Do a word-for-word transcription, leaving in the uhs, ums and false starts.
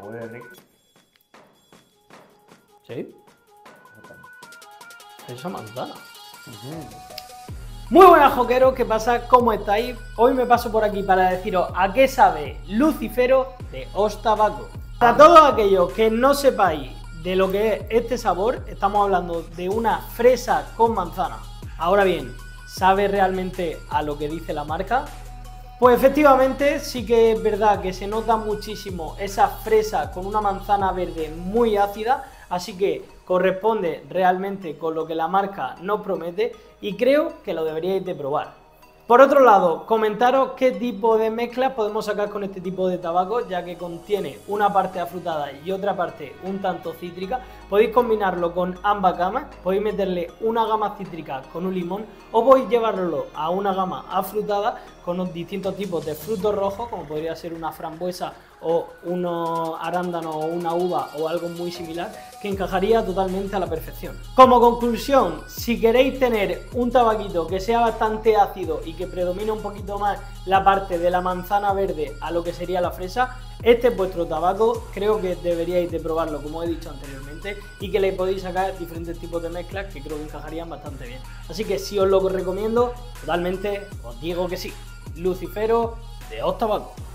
huele rico. ¿Sí? Esa manzana. Uh-huh. Muy buenas, joqueros, ¿qué pasa? ¿Cómo estáis? Hoy me paso por aquí para deciros a qué sabe Lucifero de Os Tabaco. Para todos aquellos que no sepáis de lo que es este sabor, estamos hablando de una fresa con manzana. Ahora bien, ¿sabe realmente a lo que dice la marca? Pues efectivamente sí que es verdad que se nota muchísimo esa fresa con una manzana verde muy ácida, así que corresponde realmente con lo que la marca nos promete y creo que lo deberíais de probar. Por otro lado, comentaros qué tipo de mezclas podemos sacar con este tipo de tabaco, ya que contiene una parte afrutada y otra parte un tanto cítrica. Podéis combinarlo con ambas gamas, podéis meterle una gama cítrica con un limón o podéis llevarlo a una gama afrutada con los distintos tipos de frutos rojos, como podría ser una frambuesa o unos arándanos o una uva o algo muy similar, que encajaría totalmente a la perfección. Como conclusión, si queréis tener un tabaquito que sea bastante ácido y que predomine un poquito más la parte de la manzana verde a lo que sería la fresa, este es vuestro tabaco. Creo que deberíais de probarlo, como he dicho anteriormente, y que le podéis sacar diferentes tipos de mezclas que creo que encajarían bastante bien. Así que si os lo recomiendo, totalmente os digo que sí. Lucifero de Os Tabaco.